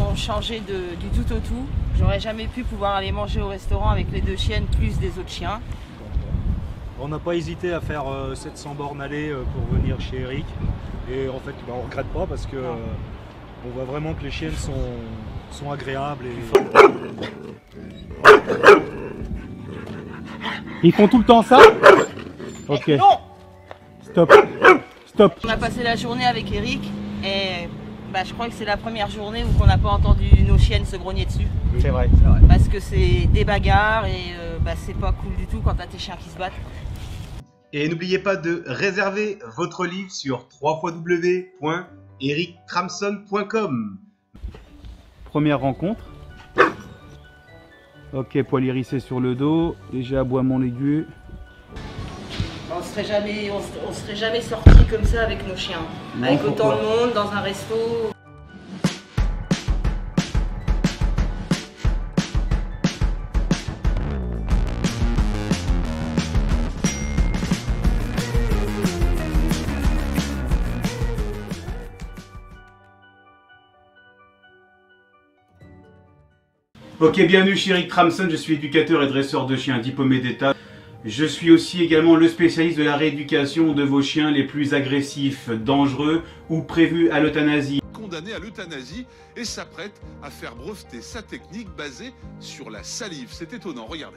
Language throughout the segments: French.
ont changé du tout au tout. J'aurais jamais pu pouvoir aller manger au restaurant avec les deux chiennes plus des autres chiens. On n'a pas hésité à faire 700 bornes aller pour venir chez Eric. Et en fait, on ne regrette pas parce que on voit vraiment que les chiennes sont agréables. Ils font tout le temps ça? Ok. Non. Stop. Stop. On a passé la journée avec Eric et je crois que c'est la première journée où on n'a pas entendu nos chiennes se grogner dessus. C'est vrai. Parce que c'est des bagarres et c'est pas cool du tout quand t'as tes chiens qui se battent. Et n'oubliez pas de réserver votre livre sur www.erictramson.com. Première rencontre. Ok, poil hérissé sur le dos, léger aboiement aigu. On serait jamais sortis comme ça avec nos chiens. Non, avec pourquoi? autant de monde, dans un resto. Ok, bienvenue chez Eric Tramson, je suis éducateur et dresseur de chiens diplômé d'État. Je suis aussi également le spécialiste de la rééducation de vos chiens les plus agressifs, dangereux ou prévus à l'euthanasie. Condamné à l'euthanasie et s'apprête à faire breveter sa technique basée sur la salive. C'est étonnant, regardez.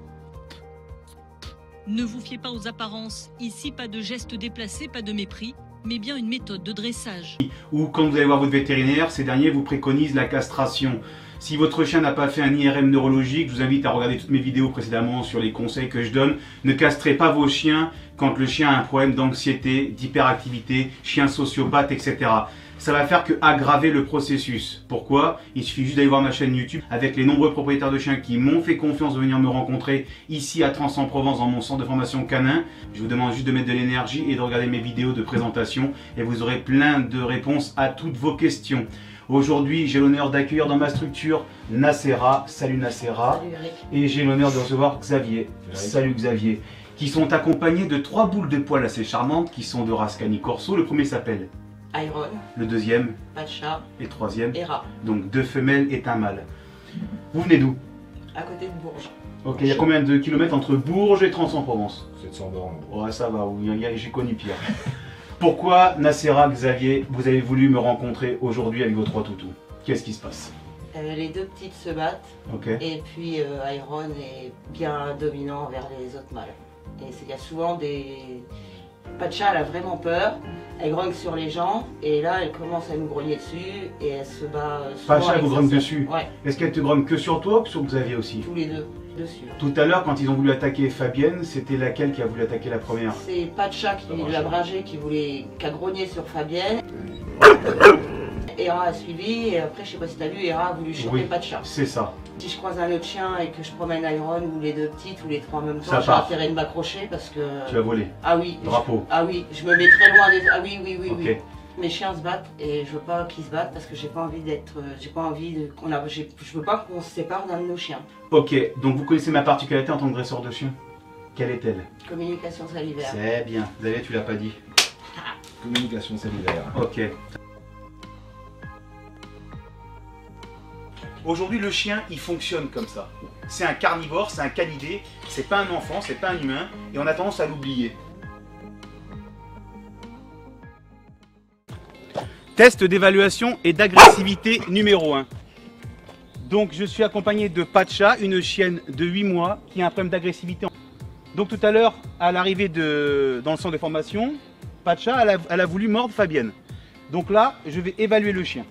Ne vous fiez pas aux apparences. Ici, pas de gestes déplacés, pas de mépris, mais bien une méthode de dressage. Ou quand vous allez voir votre vétérinaire, ces derniers vous préconisent la castration. Si votre chien n'a pas fait un IRM neurologique, je vous invite à regarder toutes mes vidéos précédemment sur les conseils que je donne. Ne castrez pas vos chiens quand le chien a un problème d'anxiété, d'hyperactivité, chien sociopathe, etc. Ça va faire que aggraver le processus. Pourquoi? Il suffit juste d'aller voir ma chaîne YouTube avec les nombreux propriétaires de chiens qui m'ont fait confiance de venir me rencontrer ici à Trans-en-Provence dans mon centre de formation canin. Je vous demande juste de mettre de l'énergie et de regarder mes vidéos de présentation et vous aurez plein de réponses à toutes vos questions. Aujourd'hui, j'ai l'honneur d'accueillir dans ma structure Nacera. Salut Nacera. Salut Eric. Et j'ai l'honneur de recevoir Xavier. Salut Xavier. Qui sont accompagnés de 3 boules de poils assez charmantes qui sont de race Cani-Corso. Le premier s'appelle Iron, le deuxième Pacha et le troisième. et Ra, Donc 2 femelles et un mâle. Vous venez d'où? à côté de Bourges. Ok, il y a combien de kilomètres entre Bourges et Trans-en-Provence? 700 bornes. Ouais, ça va, j'ai connu pire. Pourquoi, Nacera, Xavier, vous avez voulu me rencontrer aujourd'hui avec vos 3 toutous? Qu'est-ce qui se passe? Les deux petites se battent Ok. et puis Iron est bien dominant envers les autres mâles. Et il y a souvent des... Pacha, elle a vraiment peur, elle grogne sur les gens et là elle commence à nous grogner dessus et elle se bat souvent. Pacha, elle vous grogne dessus? Ouais, Est-ce qu'elle te grogne que sur toi ou sur Xavier aussi? tous les deux dessus. Tout à l'heure, quand ils ont voulu attaquer Fabienne, c'était laquelle qui a voulu attaquer la première? C'est Pacha qui l'a bringé, qui a grogné sur Fabienne. Hera a suivi et après je sais pas si t'as vu, Hera a voulu choper Oui. Pacha. C'est ça. Si je croise un autre chien et que je promène Iron ou les deux petites ou les 3 en même Ça temps, j'ai part. intérêt de m'accrocher parce que... Tu as volé. Ah oui. Drapeau. Ah oui, je me mets très loin des... Ah oui, oui, oui, Ok. oui. Mes chiens se battent et je veux pas qu'ils se battent parce que j'ai pas envie d'être... J'ai pas envie de... Je veux pas qu'on se sépare d'un de nos chiens. Ok, donc vous connaissez ma particularité en tant que dresseur de chien? Quelle est-elle? Communication salivaire. C'est bien. Xavier, tu l'as pas dit. Communication salivaire. Ok. Aujourd'hui, le chien, il fonctionne comme ça. C'est un carnivore, c'est un canidé, c'est pas un enfant, c'est pas un humain, et on a tendance à l'oublier. Test d'évaluation et d'agressivité numéro 1. Donc, je suis accompagné de Pacha, une chienne de 8 mois qui a un problème d'agressivité. Donc, tout à l'heure, à l'arrivée dans le centre de formation, Pacha, elle a voulu mordre Fabienne. Donc là, je vais évaluer le chien.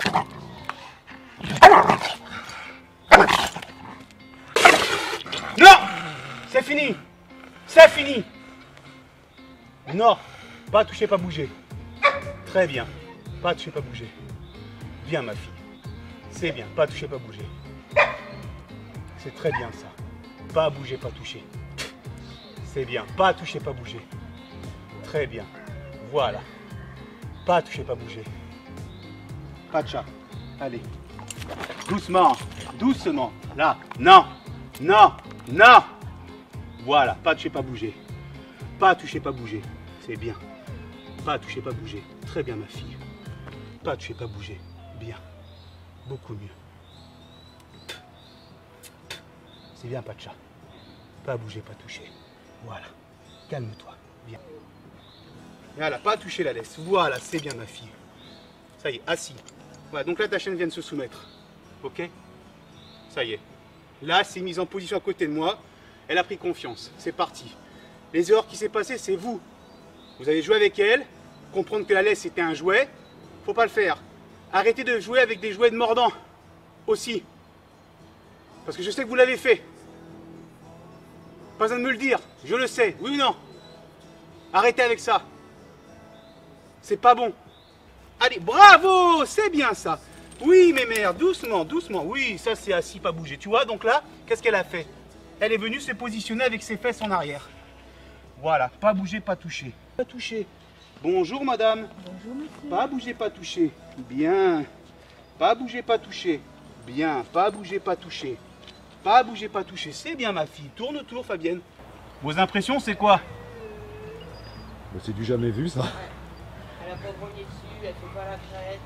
Non! C'est fini! C'est fini! Non! Pas toucher, pas bouger. Très bien. Pas toucher, pas bouger. Bien ma fille. C'est bien. Pas toucher, pas bouger. C'est très bien ça. Pas bouger, pas toucher. C'est bien. Pas toucher, pas bouger. Très bien. Voilà. Pas toucher, pas bouger. Pas de chat. Allez. Doucement. Doucement. Là. Non. Non. Non. Voilà. Pas toucher, pas bouger. Pas toucher, pas bouger. C'est bien. Pas toucher, pas bouger. Très bien ma fille. Pas toucher, pas bouger. Bien. Beaucoup mieux. C'est bien, pas de chat. Pas bouger, pas toucher. Voilà. Calme-toi. Bien. Voilà, pas toucher la laisse. Voilà, c'est bien ma fille. Ça y est, assis. Voilà, donc là ta chienne vient de se soumettre. Ok? Ça y est. Là, c'est mise en position à côté de moi. Elle a pris confiance. C'est parti. Les erreurs qui s'est passées, c'est vous. Vous avez joué avec elle, comprendre que la laisse était un jouet. Faut pas le faire. Arrêtez de jouer avec des jouets de mordant. Aussi. Parce que je sais que vous l'avez fait. Pas besoin de me le dire. Je le sais. Oui ou non? Arrêtez avec ça. C'est pas bon. Allez, bravo! C'est bien ça. Oui, mes mères, doucement, doucement. Oui, ça c'est assis, pas bouger. Tu vois, donc là, qu'est-ce qu'elle a fait? Elle est venue se positionner avec ses fesses en arrière. Voilà, pas bouger, pas toucher. Pas toucher. Bonjour madame. Bonjour monsieur. Pas bouger, pas toucher. Bien. Pas bouger, pas toucher. Bien. Pas bouger, pas toucher. Pas bouger, pas toucher. C'est bien ma fille. Tourne autour Fabienne. Vos impressions c'est quoi? C'est du jamais vu ça. Elle a pas grogné dessus, elle fait pas la crête.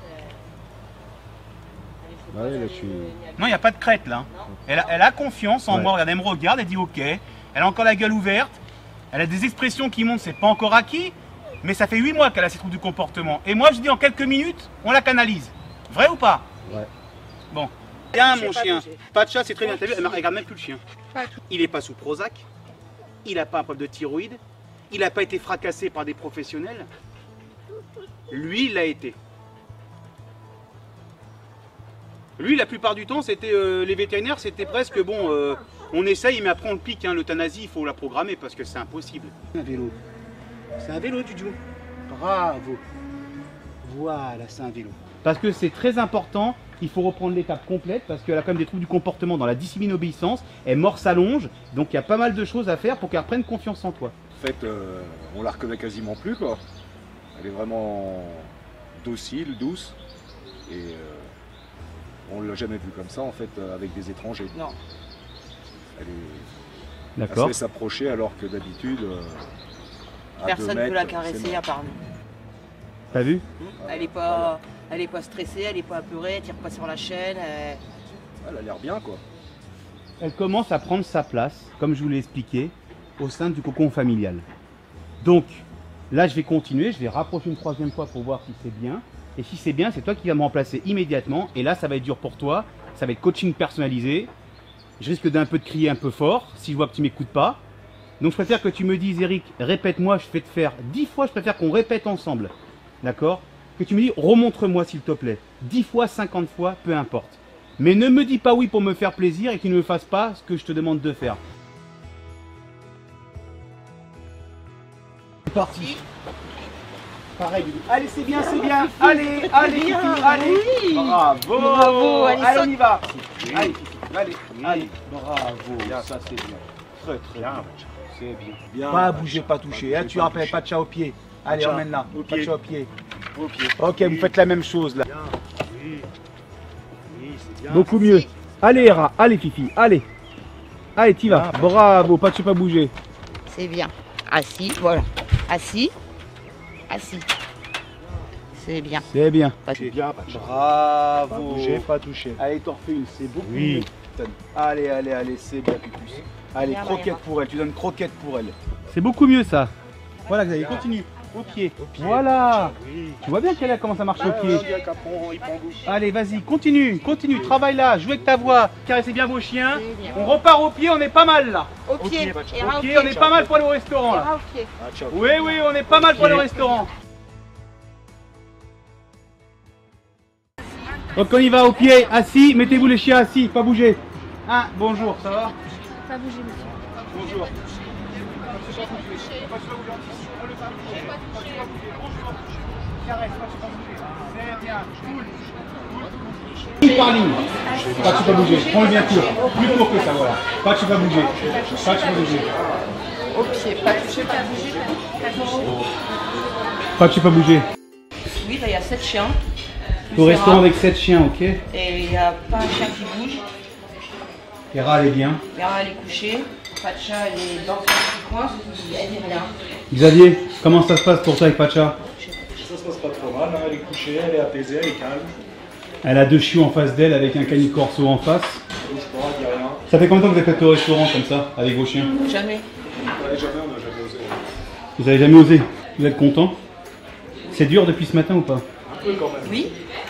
Elle fait Ouais, pas là, la- je suis- Non, il n'y a pas de crête là. Non. Elle a confiance en Ouais. moi. Regarde, elle me regarde, elle dit ok. Elle a encore la gueule ouverte. Elle a des expressions qui montrent c'est pas encore acquis. Mais ça fait 8 mois qu'elle a ces troubles du comportement. Et moi je dis en quelques minutes, on la canalise. Vrai ou pas? Ouais. Bon. Bien mon pas chien. touché. Pas de chat, c'est très bien. T'as vu, elle regarde même plus le chien. Pas tout. Il n'est pas sous Prozac. Il n'a pas un problème de thyroïde. Il n'a pas été fracassé par des professionnels. Lui, il l'a été. Lui, la plupart du temps, c'était les vétérinaires, c'était presque bon. On essaye, mais après on le pique. Hein, l'euthanasie, il faut la programmer parce que c'est impossible. Un vélo. C'est un vélo, Juju. Bravo. Voilà, c'est un vélo. Parce que c'est très important. Il faut reprendre l'étape complète parce qu'elle a quand même des troubles du comportement dans la discipline obéissance. Elle mord sa longe. Donc il y a pas mal de choses à faire pour qu'elle reprenne confiance en toi. En fait, on la reconnaît quasiment plus quoi. Elle est vraiment docile, douce. Et on l'a jamais vue comme ça en fait avec des étrangers. Non. Elle se laisse approcher alors que d'habitude, à 2 Personne mètres, peut la c'est caresser mort. à part nous. T'as vu? Elle est pas stressée, elle est pas apeurée, elle tire pas sur la chaîne. Elle a l'air bien quoi. Elle commence à prendre sa place, comme je vous l'ai expliqué, au sein du cocon familial. Donc, là, je vais continuer, je vais rapprocher une 3e fois pour voir si c'est bien. Et si c'est bien, c'est toi qui vas me remplacer immédiatement. Et là, ça va être dur pour toi, ça va être coaching personnalisé. Je risque d'un peu de crier un peu fort, si je vois que tu m'écoutes pas. Donc, je préfère que tu me dises, Eric, répète-moi, je vais te faire 10 fois, je préfère qu'on répète ensemble. D'accord? Que tu me dis, remontre-moi s'il te plaît. 10 fois, 50 fois, peu importe. Mais ne me dis pas oui pour me faire plaisir et que tu ne me fasses pas ce que je te demande de faire. C'est parti. Pareil, Lulu. Allez, c'est bien, c'est bien. Allez, allez, bien, Fifi, allez. oui. Bravo. Bravo, allez, Allez, on saute. y va. Allez, allez, allez. Bravo. Ça, c'est bien. Très, très bien. C'est bien. Pas bouger, pas toucher. Hein, tu rappelles, pas de chat au pied. Allez, emmène-la. Pas de chat au pied. Ok, vous faites la même chose là. Beaucoup mieux. Allez, Hera. Allez, Fifi. Allez. Allez, t'y vas. Bravo. Pas de chat, pas bouger. C'est bien. Assis, voilà. Assis. Assis. C'est bien. C'est bien. C'est bien, pas de chat. Bravo. Pas bouger, pas toucher. Allez, t'en refais une. C'est beaucoup Oui. mieux. Allez, allez, allez. C'est bien, Pupus. Allez, Bien, croquette Mayra. pour elle. Tu donnes croquette pour elle. C'est beaucoup mieux ça. Voilà, Xavier. Continue. Au pied. Voilà. Oui. Tu vois bien qu'elle commence à marcher au pied. Il prend goût. Allez, vas-y, continue, continue, travaille là, joue avec ta voix, caressez bien vos chiens. C'est bien. On repart au pied, on est pas mal là. Au pied. pas de chat. Ira Au pied, on est pas mal pour aller au restaurant là. Ira au pied. Ah, ciao. Oui, oui, on est pas mal pour aller au restaurant. Donc on y va au pied, assis, mettez-vous les chiens assis, pas bouger. Ah, bonjour, ça va? Pas bouger, monsieur. Bonjour. Ligne par ligne. Pas tu pas bouger. Prends le bien court. Plus court que ça, voilà. Pas tu pas bouger. Pas tu pas bouger. Au pied, pas toucher, pas bouger, pas toucher. Pas tu pas bouger. Oui, là, il y a 7 chiens. Au restaurant avec 7 chiens, ok. Et il n'y a pas un chien qui bouge. Hera, elle est bien. Hera, elle est couchée. Pacha, elle est dans son petit coin. Elle dit rien. Xavier, comment ça se passe pour toi avec Pacha? Ça se passe pas trop mal, hein. Elle est couchée, elle est apaisée, elle est calme. Elle a 2 chiots en face d'elle avec un cani corso en face. Elle bouge pas, elle dit rien. Ça fait combien de temps que vous êtes au restaurant comme ça, avec vos chiens? Jamais. Ouais, jamais, on n'a jamais osé. Vous avez jamais osé? Vous êtes content? C'est dur depuis ce matin ou pas? Un peu quand même. Oui.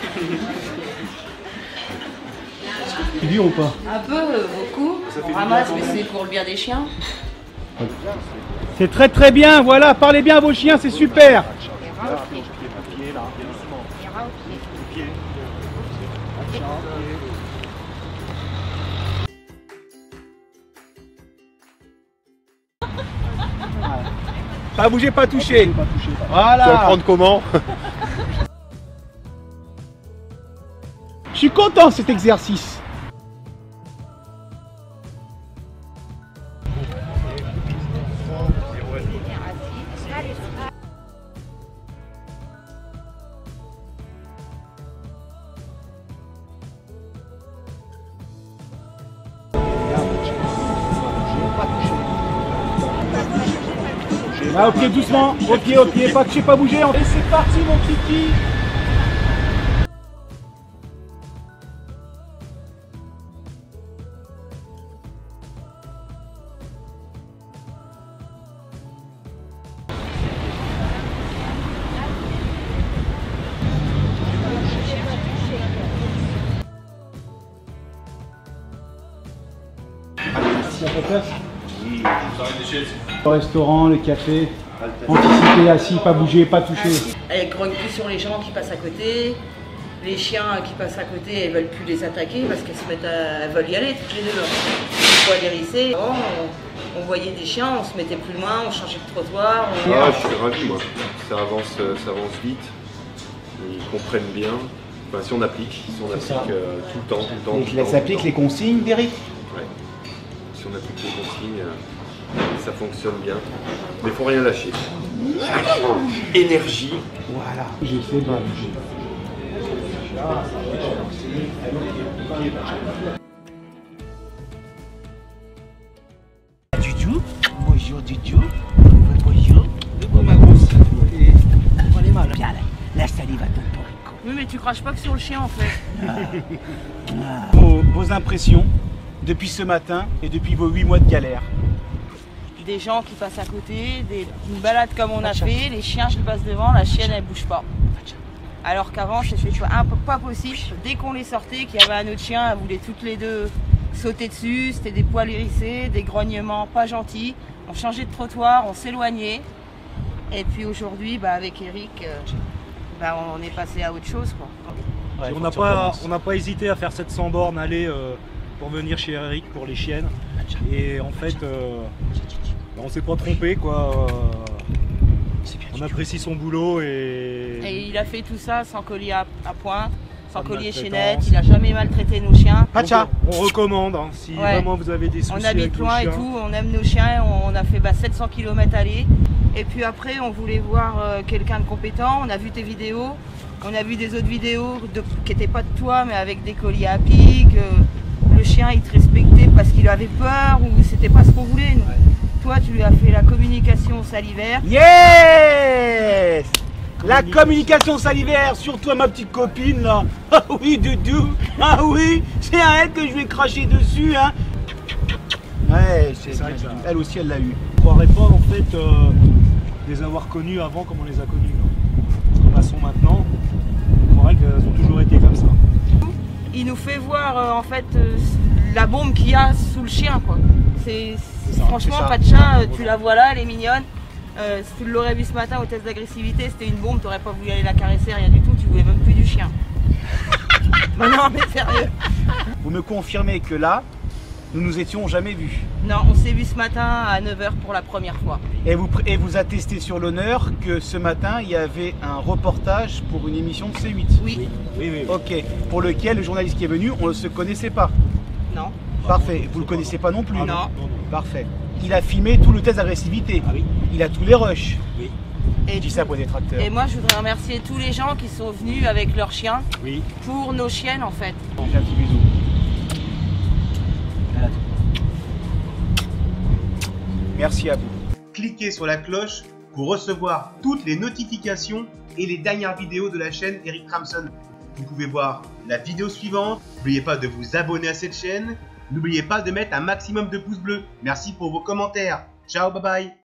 C'est dur ou pas? Un peu, beaucoup. On ramasse, mais c'est pour le bien des chiens. C'est très très bien, voilà, parlez bien à vos chiens, c'est super. Pas bouger, pas toucher. Voilà. Tu vas le prendre comment? Je suis content de cet exercice. Là, au pied doucement, au pied, pas toucher, pas bouger. Et c'est parti mon kiki. Le restaurant, le café, anticiper, assis, pas bouger, pas toucher. Elle grogne plus sur les gens qui passent à côté. Les chiens qui passent à côté, elles veulent plus les attaquer parce qu'elles se mettent elles veulent y aller toutes les deux. Il faut aller hérisser. On voyait des chiens, on se mettait plus loin, on changeait de trottoir. Ah, je suis ravi moi. Ça avance vite. Ils comprennent bien. Enfin, si on applique tout le temps. Ils appliquent les consignes d'Eric. Ouais. Si on applique les consignes, ça fonctionne bien. Mais il faut rien lâcher. Énergie. Voilà. J'essaie de bouger. Dudu, bonjour Dudu, bonjour, ma grosse, on est mal. Bien, la salive à ton porico. Oui, mais tu craches pas que sur le chien en fait. Vos impressions depuis ce matin et depuis vos 8 mois de galère. Des gens qui passent à côté, une balade comme on a fait, les chiens qui passent devant, la chienne elle bouge pas. Alors qu'avant c'était pas possible, dès qu'on les sortait, qu'il y avait un autre chien, elles voulaient toutes les deux sauter dessus, c'était des poils hérissés, des grognements pas gentils, on changeait de trottoir, on s'éloignait. Et puis aujourd'hui, avec Eric, on est passé à autre chose, quoi. Ouais, on n'a pas hésité à faire 700 bornes aller pour venir chez Eric pour les chiennes. Et en fait, on s'est pas trompé, quoi. On apprécie son boulot et il a fait tout ça sans collier à pointe, sans collier chaînette, il a jamais maltraité nos chiens. Pacha, on recommande, hein, si vraiment vous avez des soucis. On habite loin et tout, on aime nos chiens, on a fait 700 km aller. Et puis après, on voulait voir quelqu'un de compétent, on a vu tes vidéos, on a vu des autres vidéos qui n'étaient pas de toi, mais avec des colliers à pic. Le chien, il te respectait parce qu'il avait peur ou c'était pas ce qu'on voulait. Nous. Toi, tu lui as fait la communication salivaire. Yes! La communication salivaire, surtout à ma petite copine là. Ah oui, Doudou. Ah oui, c'est à elle que je vais cracher dessus, hein. Ouais, elle aussi, elle l'a eu. On croirait pas en fait les avoir connus avant comme on les a connus. Comme elles sont maintenant, on croirait qu'elles ont toujours été comme ça. Il nous fait voir en fait la bombe qu'il y a sous le chien, quoi. Franchement, Pacha, tu la vois là, elle est mignonne. Si tu l'aurais vu ce matin au test d'agressivité, c'était une bombe, tu n'aurais pas voulu aller la caresser, rien du tout, tu voulais même plus du chien. Non, mais sérieux. Vous me confirmez que là, nous nous étions jamais vus. Non, on s'est vu ce matin à 9h pour la première fois. Et vous attestez sur l'honneur que ce matin, il y avait un reportage pour une émission de C8. Oui. Oui. Ok. Pour lequel le journaliste qui est venu, on ne se connaissait pas. Non. Parfait. Vous ne le connaissez pas non plus? Non. Parfait. Il a filmé tout le test d'agressivité. Ah oui. Il a tous les rushs. Oui. Je dis ça pour les détracteurs. Et moi, je voudrais remercier tous les gens qui sont venus avec leurs chiens Oui. pour nos chiennes, en fait. J'ai un petit bisou. Merci à vous. Cliquez sur la cloche pour recevoir toutes les notifications et les dernières vidéos de la chaîne Eric Kramson. Vous pouvez voir la vidéo suivante. N'oubliez pas de vous abonner à cette chaîne. N'oubliez pas de mettre un maximum de pouces bleus. Merci pour vos commentaires. Ciao, bye bye.